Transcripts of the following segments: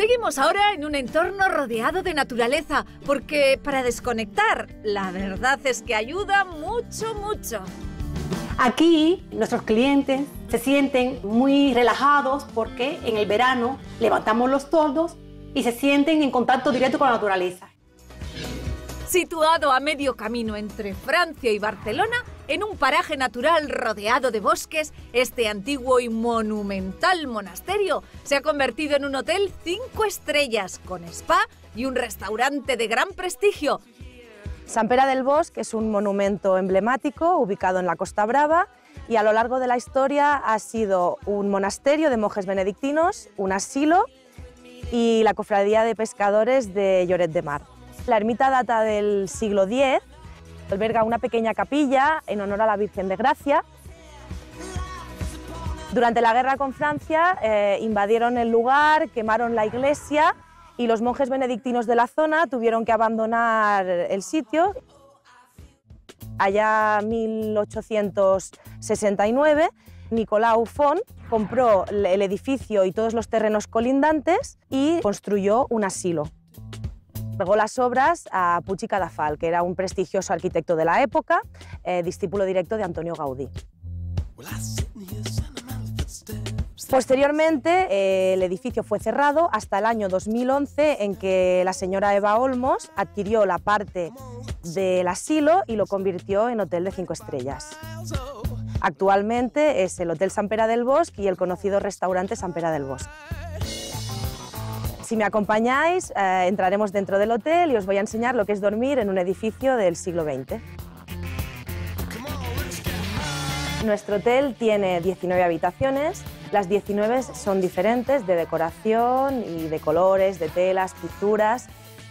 Seguimos ahora en un entorno rodeado de naturaleza, porque para desconectar, la verdad es que ayuda mucho, mucho. Aquí nuestros clientes se sienten muy relajados porque en el verano levantamos los toldos y se sienten en contacto directo con la naturaleza. Situado a medio camino entre Francia y Barcelona, en un paraje natural rodeado de bosques, este antiguo y monumental monasterio se ha convertido en un hotel 5 estrellas, con spa y un restaurante de gran prestigio. Sant Pere del Bosc es un monumento emblemático ubicado en la Costa Brava y a lo largo de la historia ha sido un monasterio de monjes benedictinos, un asilo y la cofradía de pescadores de Lloret de Mar. La ermita data del siglo X, alberga una pequeña capilla en honor a la Virgen de Gracia. Durante la guerra con Francia invadieron el lugar, quemaron la iglesia y los monjes benedictinos de la zona tuvieron que abandonar el sitio. Allá en 1869, Nicolau Font compró el edificio y todos los terrenos colindantes y construyó un asilo. Entregó las obras a Puig i Cadafalch, que era un prestigioso arquitecto de la época, discípulo directo de Antonio Gaudí. Posteriormente, el edificio fue cerrado hasta el año 2011, en que la señora Eva Olmos adquirió la parte del asilo y lo convirtió en hotel de 5 estrellas. Actualmente es el Hotel Sant Pere del Bosc y el conocido restaurante Sant Pere del Bosc. Si me acompañáis, entraremos dentro del hotel y os voy a enseñar lo que es dormir en un edificio del siglo XX. Nuestro hotel tiene 19 habitaciones. Las 19 son diferentes de decoración y de colores, de telas, pinturas.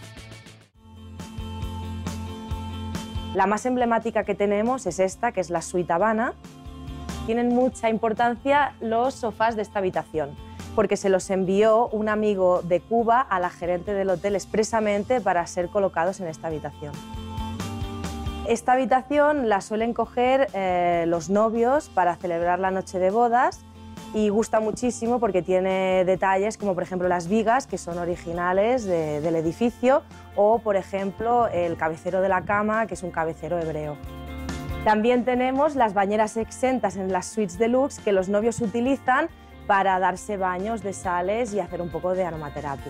La más emblemática que tenemos es esta, que es la Suite Habana. Tienen mucha importancia los sofás de esta habitación, porque se los envió un amigo de Cuba a la gerente del hotel expresamente para ser colocados en esta habitación. Esta habitación la suelen coger los novios para celebrar la noche de bodas y gusta muchísimo porque tiene detalles como, por ejemplo, las vigas, que son originales del edificio, o, por ejemplo, el cabecero de la cama, que es un cabecero hebreo. También tenemos las bañeras exentas en las suites deluxe que los novios utilizan para darse baños de sales y hacer un poco de aromaterapia.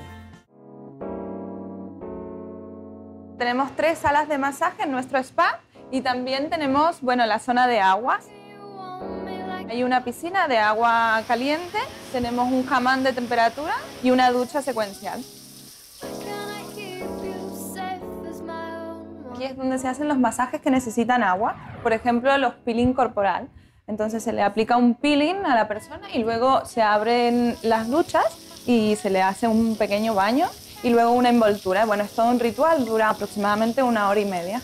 Tenemos 3 salas de masaje en nuestro spa y también tenemos, bueno, la zona de aguas. Hay una piscina de agua caliente, tenemos un hammam de temperatura y una ducha secuencial. Aquí es donde se hacen los masajes que necesitan agua, por ejemplo, los peeling corporal. Entonces se le aplica un peeling a la persona y luego se abren las duchas y se le hace un pequeño baño y luego una envoltura. Bueno, es todo un ritual, dura aproximadamente 1 hora y media.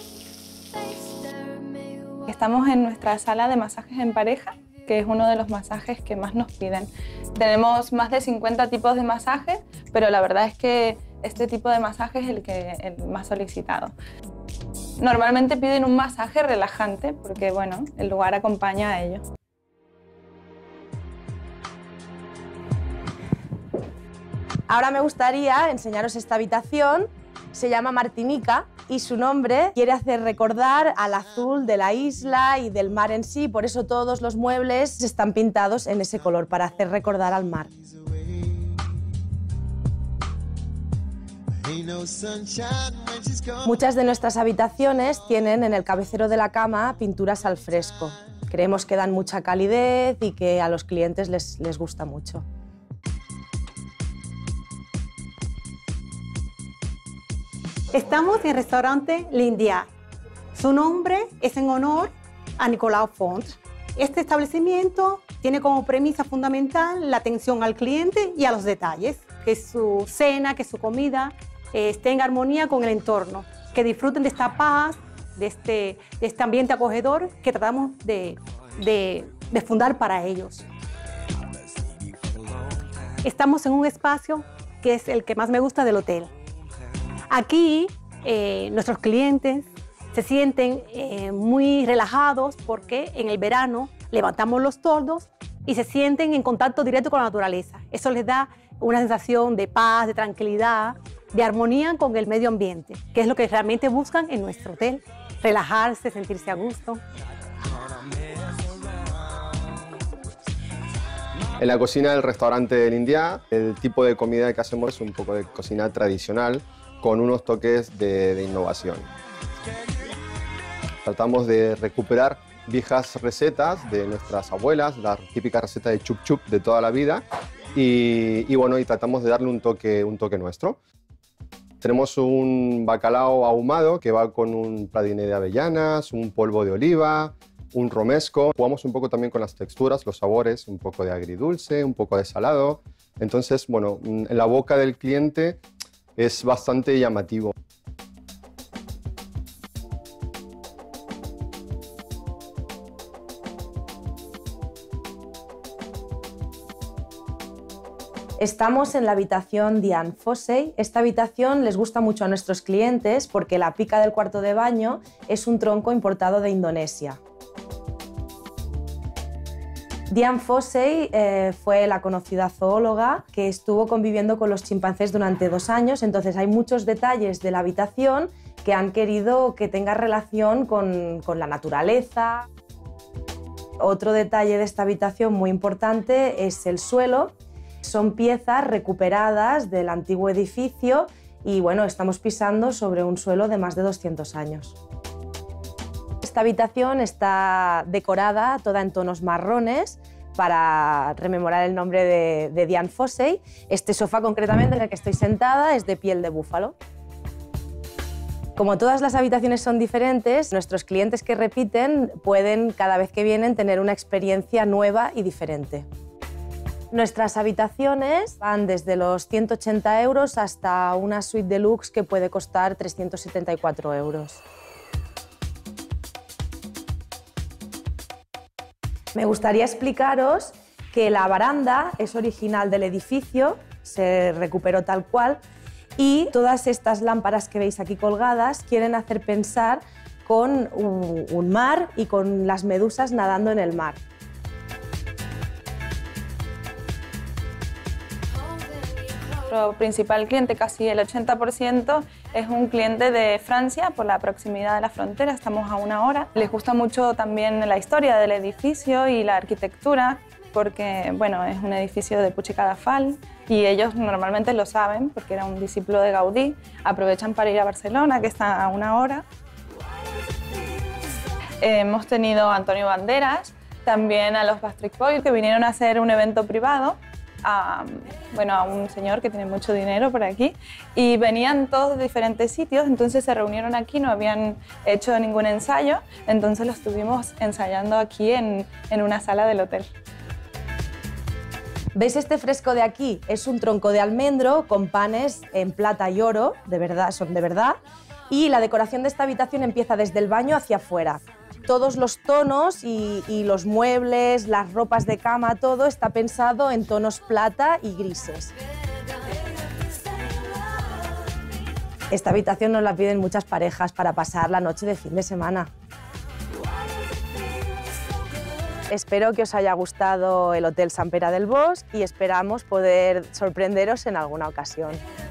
Estamos en nuestra sala de masajes en pareja, que es uno de los masajes que más nos piden. Tenemos más de 50 tipos de masajes, pero la verdad es que este tipo de masaje es el más solicitado. Normalmente piden un masaje relajante porque, bueno, el lugar acompaña a ello. Ahora me gustaría enseñaros esta habitación. Se llama Martinica y su nombre quiere hacer recordar al azul de la isla y del mar en sí, por eso todos los muebles están pintados en ese color, para hacer recordar al mar. Muchas de nuestras habitaciones tienen en el cabecero de la cama pinturas al fresco. Creemos que dan mucha calidez y que a los clientes les gusta mucho. Estamos en el restaurante L'India. Su nombre es en honor a Nicolau Font. Este establecimiento tiene como premisa fundamental la atención al cliente y a los detalles, que su cena, que su comida esté en armonía con el entorno, que disfruten de esta paz, de este ambiente acogedor que tratamos de fundar para ellos. Estamos en un espacio que es el que más me gusta del hotel. Aquí nuestros clientes se sienten muy relajados porque en el verano levantamos los toldos y se sienten en contacto directo con la naturaleza. Eso les da una sensación de paz, de tranquilidad, de armonía con el medio ambiente, que es lo que realmente buscan en nuestro hotel, relajarse, sentirse a gusto. En la cocina del restaurante del India, el tipo de comida que hacemos es un poco de cocina tradicional con unos toques de innovación. Tratamos de recuperar viejas recetas de nuestras abuelas, la típica receta de chup chup de toda la vida, y tratamos de darle un toque nuestro. Tenemos un bacalao ahumado que va con un praliné de avellanas, un polvo de oliva, un romesco. Jugamos un poco también con las texturas, los sabores, un poco de agridulce, un poco de salado. Entonces, bueno, en la boca del cliente es bastante llamativo. Estamos en la habitación Dian Fossey. Esta habitación les gusta mucho a nuestros clientes porque la pica del cuarto de baño es un tronco importado de Indonesia. Dian Fossey fue la conocida zoóloga que estuvo conviviendo con los chimpancés durante 2 años, entonces hay muchos detalles de la habitación que han querido que tenga relación con la naturaleza. Otro detalle de esta habitación muy importante es el suelo. Son piezas recuperadas del antiguo edificio y bueno, estamos pisando sobre un suelo de más de 200 años. Esta habitación está decorada toda en tonos marrones para rememorar el nombre de Dian Fossey. Este sofá concretamente en el que estoy sentada es de piel de búfalo. Como todas las habitaciones son diferentes, nuestros clientes que repiten pueden cada vez que vienen tener una experiencia nueva y diferente. Nuestras habitaciones van desde los 180 euros hasta una suite deluxe que puede costar 374 euros. Me gustaría explicaros que la baranda es original del edificio, se recuperó tal cual, y todas estas lámparas que veis aquí colgadas quieren hacer pensar con un mar y con las medusas nadando en el mar. Nuestro principal cliente, casi el 80%, es un cliente de Francia por la proximidad de la frontera, estamos a 1 hora. Les gusta mucho también la historia del edificio y la arquitectura, porque bueno, es un edificio de Puig i Cadafalch y ellos normalmente lo saben porque era un discípulo de Gaudí. Aprovechan para ir a Barcelona, que está a 1 hora. Hemos tenido a Antonio Banderas, también a los Backstreet Boys, que vinieron a hacer un evento privado a un señor que tiene mucho dinero por aquí, y venían todos de diferentes sitios, entonces se reunieron aquí, no habían hecho ningún ensayo, entonces lo estuvimos ensayando aquí en una sala del hotel. ¿Veis este fresco de aquí? Es un tronco de almendro con panes en plata y oro, de verdad, son de verdad, y la decoración de esta habitación empieza desde el baño hacia afuera. Todos los tonos y los muebles, las ropas de cama, todo está pensado en tonos plata y grises. Esta habitación nos la piden muchas parejas para pasar la noche de fin de semana. Espero que os haya gustado el Hotel Sant Pere del Bosc y esperamos poder sorprenderos en alguna ocasión.